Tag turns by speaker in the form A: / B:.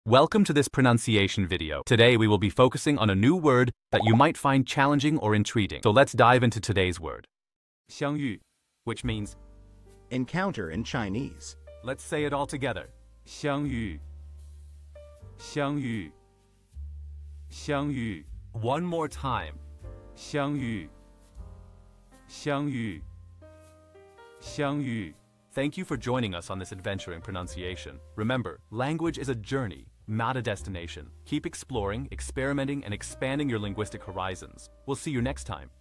A: Welcome to this pronunciation video. Today we will be focusing on a new word that you might find challenging or intriguing. So let's dive into today's word. 相遇, which means
B: encounter in Chinese.
A: Let's say it all together. 相遇,相遇,相遇. One more time. 相遇,相遇,相遇. Thank you for joining us on this adventure in pronunciation. Remember, language is a journey, not a destination. Keep exploring, experimenting, and expanding your linguistic horizons. We'll see you next time.